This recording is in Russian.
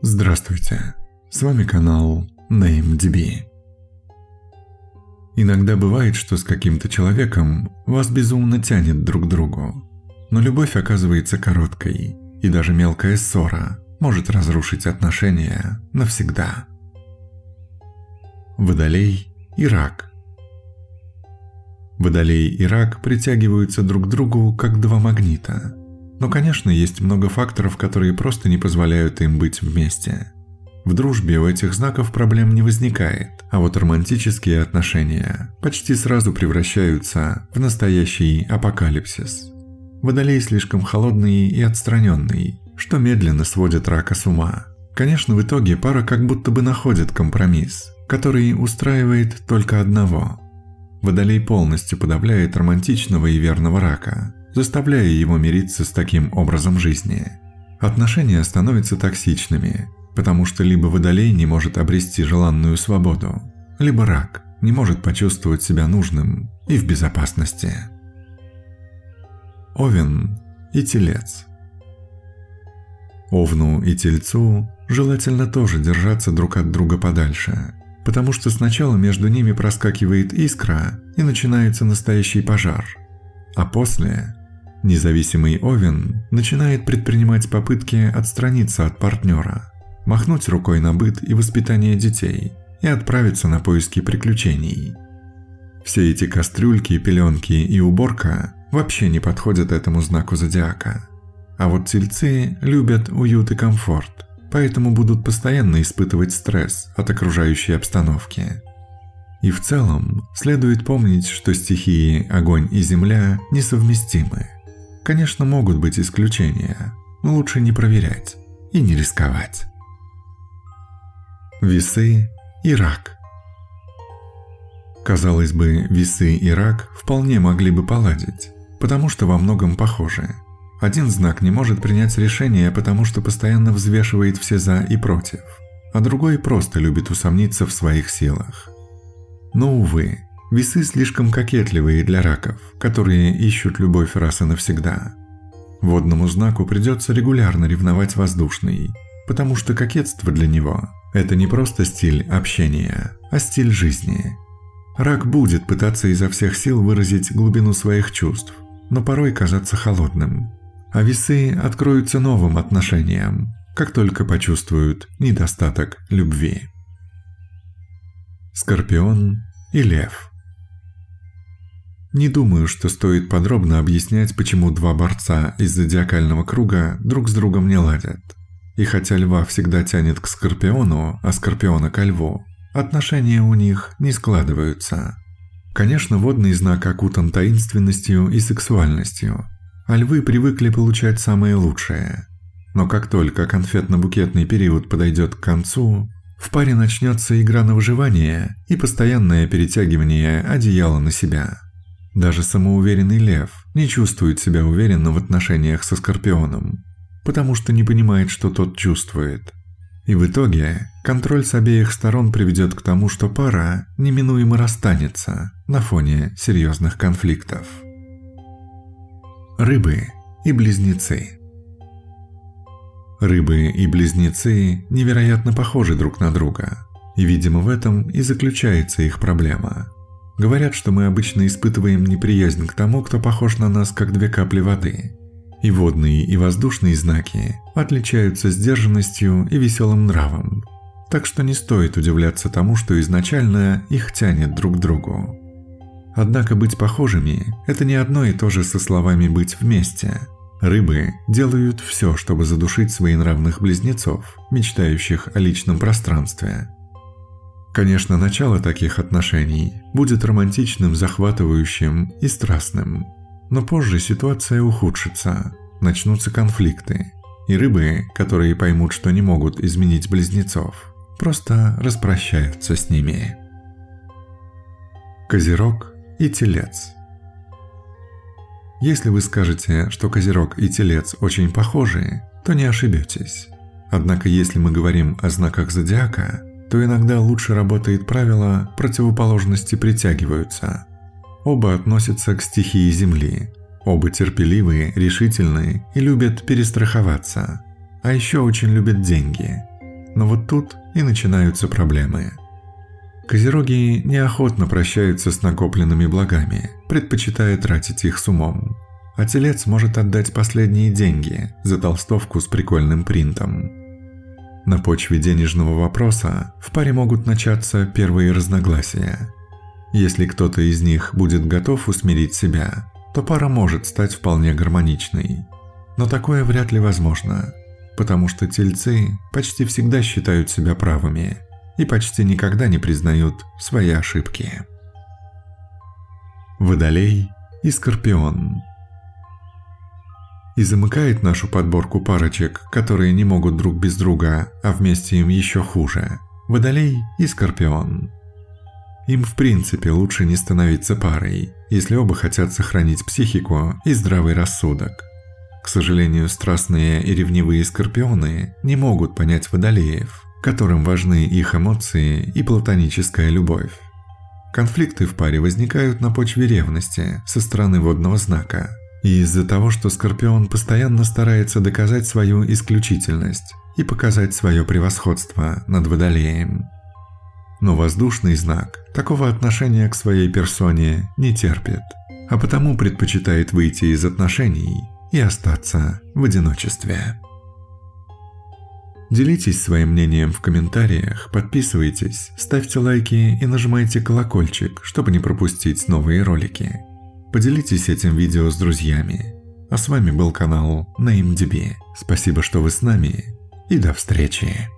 Здравствуйте, с вами канал NameDB. Иногда бывает, что с каким-то человеком вас безумно тянет друг к другу, но любовь оказывается короткой, и даже мелкая ссора может разрушить отношения навсегда. Водолей и Рак. Водолей и Рак притягиваются друг к другу как два магнита. Но, конечно, есть много факторов, которые просто не позволяют им быть вместе. В дружбе у этих знаков проблем не возникает, а вот романтические отношения почти сразу превращаются в настоящий апокалипсис. Водолей слишком холодный и отстраненный, что медленно сводит Рака с ума. Конечно, в итоге пара как будто бы находит компромисс, который устраивает только одного. Водолей полностью подавляет романтичного и верного Рака, заставляя его мириться с таким образом жизни. Отношения становятся токсичными, потому что либо Водолей не может обрести желанную свободу, либо Рак не может почувствовать себя нужным и в безопасности. Овен и Телец. Овну и Тельцу желательно тоже держаться друг от друга подальше, потому что сначала между ними проскакивает искра и начинается настоящий пожар, а после независимый Овен начинает предпринимать попытки отстраниться от партнера, махнуть рукой на быт и воспитание детей и отправиться на поиски приключений. Все эти кастрюльки, пеленки и уборка вообще не подходят этому знаку зодиака. А вот Тельцы любят уют и комфорт, поэтому будут постоянно испытывать стресс от окружающей обстановки. И в целом следует помнить, что стихии огонь и земля несовместимы. Конечно, могут быть исключения, но лучше не проверять и не рисковать. Весы и Рак. Казалось бы, Весы и Рак вполне могли бы поладить, потому что во многом похожи. Один знак не может принять решение, потому что постоянно взвешивает все «за» и «против», а другой просто любит усомниться в своих силах. Но, увы, Весы слишком кокетливые для Раков, которые ищут любовь раз и навсегда. Водному знаку придется регулярно ревновать воздушный, потому что кокетство для него – это не просто стиль общения, а стиль жизни. Рак будет пытаться изо всех сил выразить глубину своих чувств, но порой казаться холодным. А Весы откроются новым отношениям, как только почувствуют недостаток любви. Скорпион и Лев. Не думаю, что стоит подробно объяснять, почему два борца из зодиакального круга друг с другом не ладят. И хотя Льва всегда тянет к Скорпиону, а Скорпиона ко Льву, отношения у них не складываются. Конечно, водный знак окутан таинственностью и сексуальностью, а Львы привыкли получать самое лучшее. Но как только конфетно-букетный период подойдет к концу, в паре начнется игра на выживание и постоянное перетягивание одеяла на себя. Даже самоуверенный Лев не чувствует себя уверенно в отношениях со Скорпионом, потому что не понимает, что тот чувствует. И в итоге контроль с обеих сторон приведет к тому, что пара неминуемо расстанется на фоне серьезных конфликтов. Рыбы и Близнецы. Рыбы и Близнецы невероятно похожи друг на друга, и, видимо, в этом и заключается их проблема. Говорят, что мы обычно испытываем неприязнь к тому, кто похож на нас, как две капли воды. И водные, и воздушные знаки отличаются сдержанностью и веселым нравом, так что не стоит удивляться тому, что изначально их тянет друг к другу. Однако быть похожими – это не одно и то же со словами «быть вместе». Рыбы делают все, чтобы задушить своенравных близнецов, мечтающих о личном пространстве. Конечно, начало таких отношений будет романтичным, захватывающим и страстным. Но позже ситуация ухудшится, начнутся конфликты, и рыбы, которые поймут, что не могут изменить близнецов, просто распрощаются с ними. Козерог и Телец. Если вы скажете, что Козерог и Телец очень похожи, то не ошибетесь. Однако если мы говорим о знаках зодиака, то иногда лучше работает правило «противоположности притягиваются». Оба относятся к стихии Земли, оба терпеливые, решительные и любят перестраховаться, а еще очень любят деньги. Но вот тут и начинаются проблемы. Козероги неохотно прощаются с накопленными благами, предпочитая тратить их с умом. А телец может отдать последние деньги за толстовку с прикольным принтом. На почве денежного вопроса в паре могут начаться первые разногласия. Если кто-то из них будет готов усмирить себя, то пара может стать вполне гармоничной. Но такое вряд ли возможно, потому что тельцы почти всегда считают себя правыми и почти никогда не признают свои ошибки. Водолей и Скорпион. И замыкает нашу подборку парочек, которые не могут друг без друга, а вместе им еще хуже, Водолей и Скорпион. Им в принципе лучше не становиться парой, если оба хотят сохранить психику и здравый рассудок. К сожалению, страстные и ревнивые скорпионы не могут понять водолеев, которым важны их эмоции и платоническая любовь. Конфликты в паре возникают на почве ревности со стороны водного знака, и из-за того, что скорпион постоянно старается доказать свою исключительность и показать свое превосходство над водолеем. Но воздушный знак такого отношения к своей персоне не терпит, а потому предпочитает выйти из отношений и остаться в одиночестве. Делитесь своим мнением в комментариях, подписывайтесь, ставьте лайки и нажимайте колокольчик, чтобы не пропустить новые ролики. Поделитесь этим видео с друзьями. А с вами был канал NameDB. Спасибо, что вы с нами, и до встречи.